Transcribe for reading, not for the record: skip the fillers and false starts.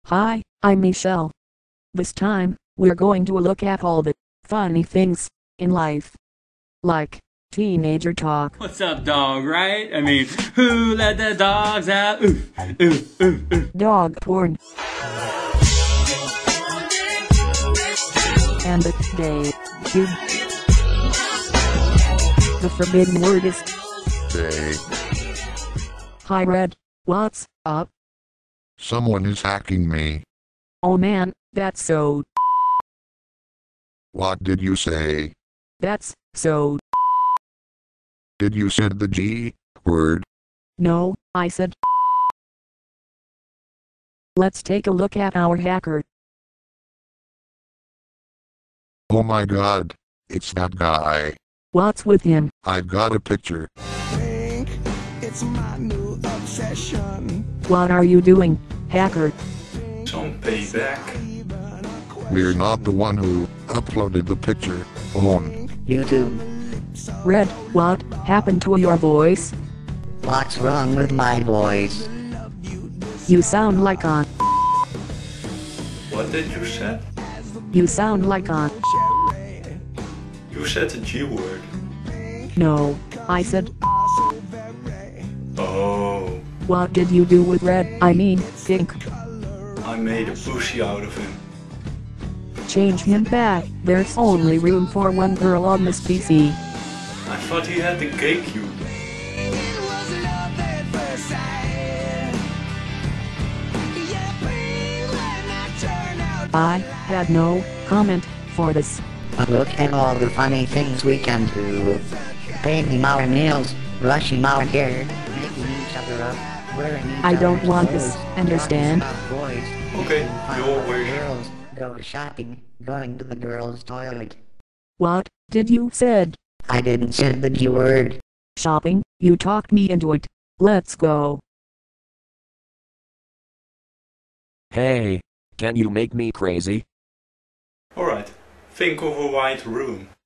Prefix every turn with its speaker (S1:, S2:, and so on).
S1: Hi, I'm Michelle. This time, we're going to look at all the funny things in life. Like teenager talk,
S2: What's up, dog, right? I mean, who let the dogs out? Oof, oof, oof, oof.
S1: dog porn, and the day cube. The forbidden word is
S3: Hey,
S1: hi Red. What's up?
S3: someone is hacking me.
S1: Oh man, that's so.
S3: What did you say?
S1: That's so.
S3: Did you said the G word?
S1: No, I said. Let's take a look at our hacker.
S3: Oh my god, it's that guy.
S1: What's with him?
S3: I've got a picture.
S4: Think it's my new obsession.
S1: What are you doing, hacker?
S2: Some payback.
S3: We're not the one who uploaded the picture on
S5: YouTube.
S1: Red, what happened to your voice?
S5: What's wrong with my voice?
S1: You sound like a.
S2: What did you say?
S1: You sound like a.
S2: You said the G word.
S1: No, I said.
S2: Oh,
S1: What did you do with Red? I mean, Pink.
S2: I made a pussy out of him.
S1: Change him back. There's only room for one girl on this PC.
S2: I thought he had the gay cube.
S1: I had no comment for this.
S5: But look at all the funny things we can do. Painting our nails, brushing our hair, making each other up, wearing each
S1: I don't
S5: other's
S1: want this,
S5: clothes,
S1: understand?
S5: talking about boys,
S2: Okay,
S5: making fun
S2: your
S5: of
S2: wish.
S5: girls, go shopping, going to the girls' toilet.
S1: What did you said?
S5: I didn't say the G word.
S1: Shopping? You talked me into it. Let's go.
S6: Hey, can you make me crazy?
S2: Alright, think of a white room.